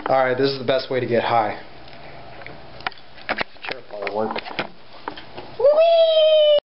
Alright, this is the best way to get high. Chair probably work.